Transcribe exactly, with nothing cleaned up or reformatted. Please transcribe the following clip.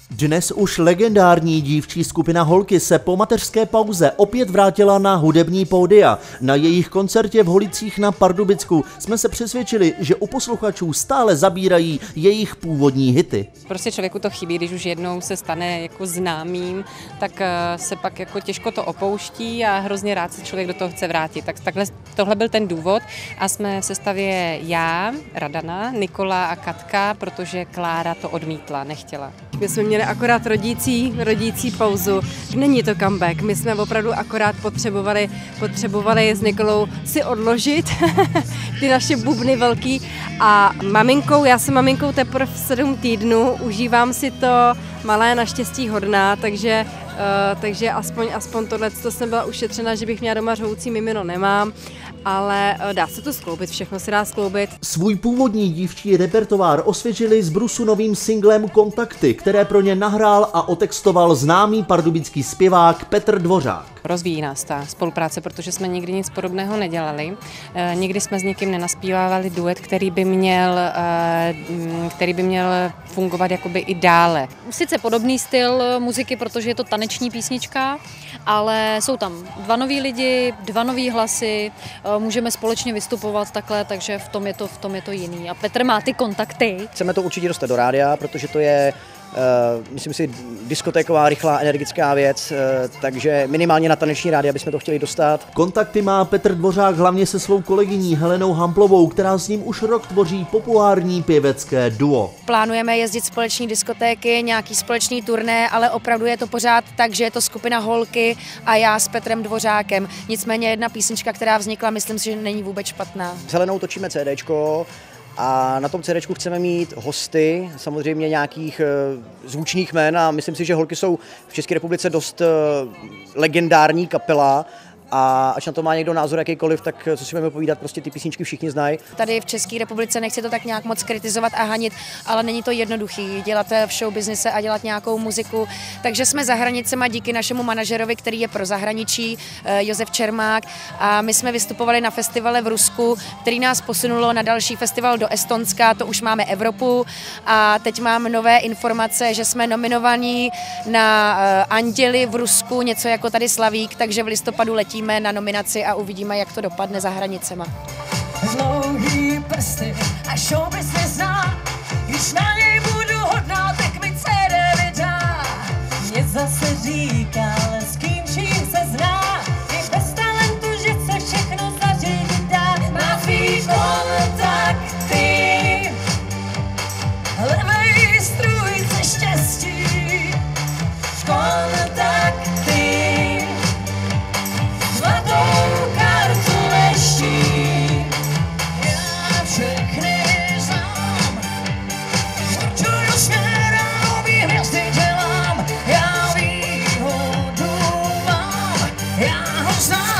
Dnes už legendární dívčí skupina Holky se po mateřské pauze opět vrátila na hudební pódia. Na jejich koncertě v Holicích na Pardubicku jsme se přesvědčili, že u posluchačů stále zabírají jejich původní hity. Prostě člověku to chybí, když už jednou se stane jako známým, tak se pak jako těžko to opouští a hrozně rád se člověk do toho chce vrátit. Tak takhle, tohle byl ten důvod a jsme v sestavě já, Radana, Nikola a Katka, protože Klára to odmítla, nechtěla. My jsme měli akorát rodící, rodící pauzu. Není to comeback, my jsme opravdu akorát potřebovali, potřebovali s Nikolou si odložit ty naše bubny velký a maminkou, já jsem maminkou teprve sedm týdnů, užívám si to, malé naštěstí hodná, takže, uh, takže aspoň, aspoň tohleto jsem byla ušetřena, že bych měla doma řvoucí mimino, nemám, ale uh, dá se to skloubit, všechno se dá skloubit. Svůj původní dívčí repertoár osvěžili z brusu novým singlem Kontakty, které pro ně nahrál a otextoval známý pardubický zpěvák Petr Dvořák. Rozvíjí nás ta spolupráce, protože jsme nikdy nic podobného nedělali. E, nikdy jsme s nikým nenaspívávali duet, který by měl, e, který by měl fungovat jakoby i dále. Sice podobný styl muziky, protože je to taneční písnička, ale jsou tam dva noví lidi, dva nový hlasy, e, můžeme společně vystupovat takhle, takže v tom je to, v tom je to jiný. A Petr má ty kontakty. Chceme to určitě dostat do rádia, protože to je Uh, myslím si, diskotéková, rychlá, energická věc, uh, takže minimálně na taneční rádia bychom to chtěli dostat. Kontakty má Petr Dvořák hlavně se svou kolegyní Helenou Hamplovou, která s ním už rok tvoří populární pěvecké duo. Plánujeme jezdit společní diskotéky, nějaký společný turné, ale opravdu je to pořád tak, že je to skupina Holky a já s Petrem Dvořákem. Nicméně jedna písnička, která vznikla, myslím si, že není vůbec špatná. S Helenou točíme CDčko. A na tom CDčku chceme mít hosty, samozřejmě nějakých uh, zvučných jmen a myslím si, že Holky jsou v České republice dost uh, legendární kapela. A až na to má někdo názor jakýkoliv, tak co si budeme povídat, prostě ty písničky všichni znají. Tady v České republice nechci to tak nějak moc kritizovat a hanit, ale není to jednoduchý dělat v showbiznise a dělat nějakou muziku. Takže jsme za hranicema díky našemu manažerovi, který je pro zahraničí, Josef Čermák. A my jsme vystupovali na festivale v Rusku, který nás posunulo na další festival do Estonska, to už máme Evropu. A teď mám nové informace, že jsme nominovaní na Anděli v Rusku, něco jako tady Slavík, takže v listopadu letí na nominaci a uvidíme, jak to dopadne za hranicema. Dlouhý prsty a showbiz nezná, když na něj budu hodná, tak mi C D vydá. Mě zase říká, ale s kým čím se zná, i bez talentu, že se všechno zařídit dá. Má tvý kontakty, levej strůjce štěstí, kontakty. Zlatou kartu leští, já všechny znám, určuju směr a nový hvězdy dělám, já výhodu mám, já ho znám.